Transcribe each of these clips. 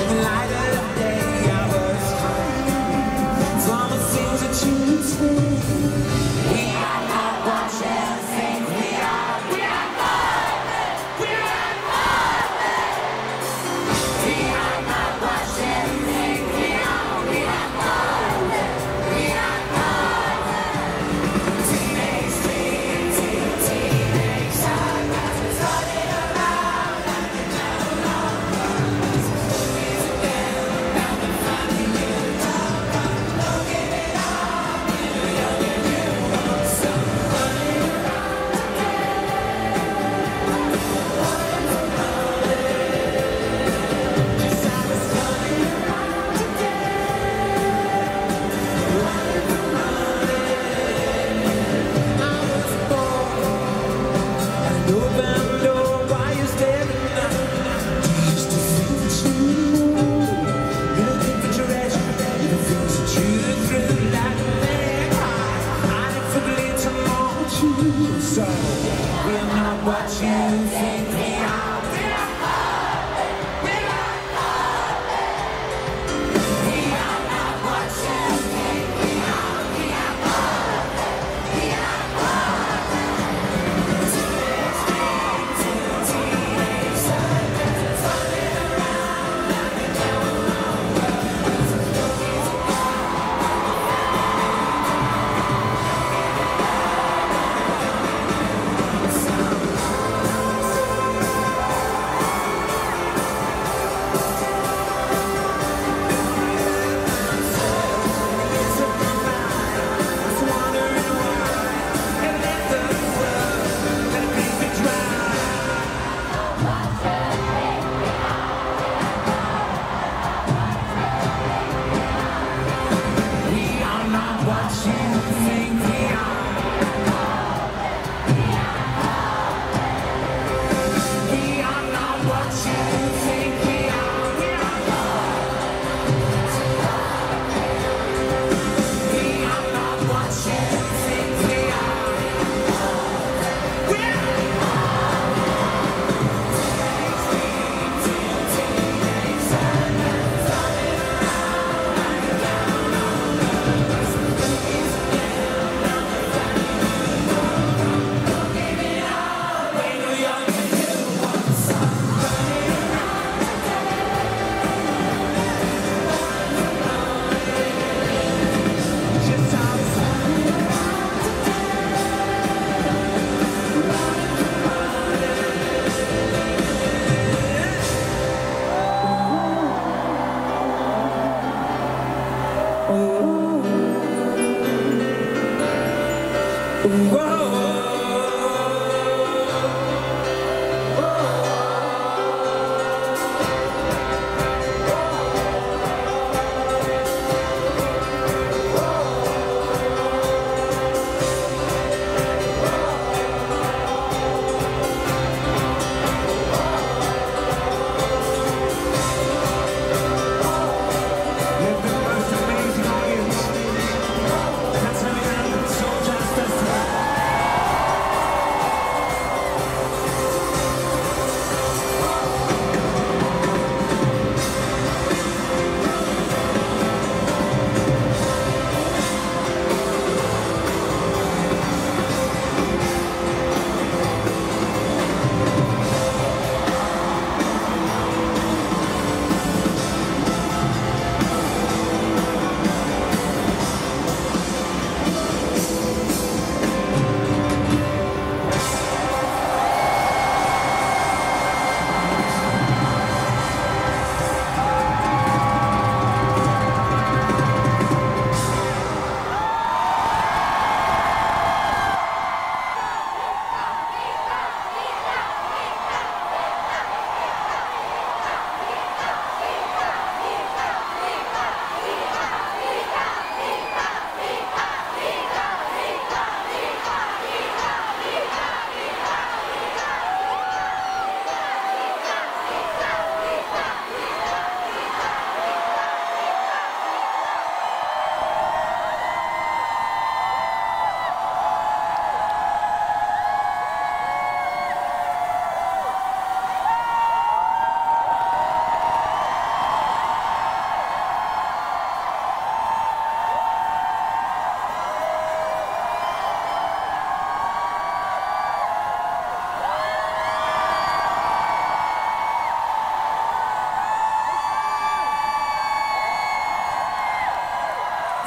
light of day. I was high from the things that you say. We are not what you think we are. We are more than, we are more than. We are not what you think we are. We are more than, we are more than. Teenage dream, teenage sunrise, running around like you never know. Again,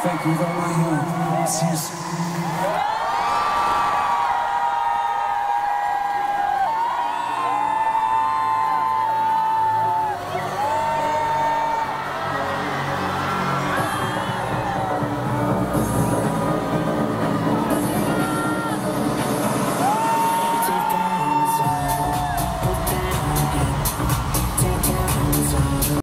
Thank you with all my heart. See you soon.